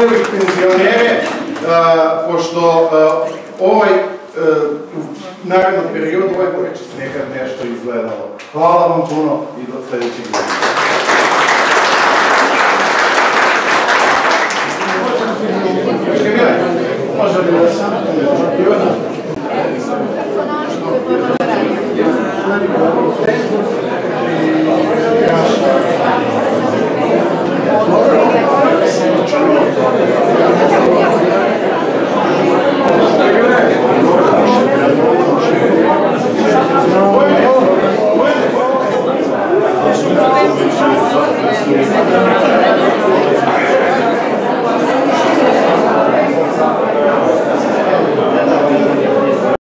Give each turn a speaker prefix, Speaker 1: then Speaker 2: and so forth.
Speaker 1: uvijek penzionere, pošto ovaj u narednom periodu, ovaj će se nekad nešto izgledalo. Hvala vam puno i do sljedećeg videa.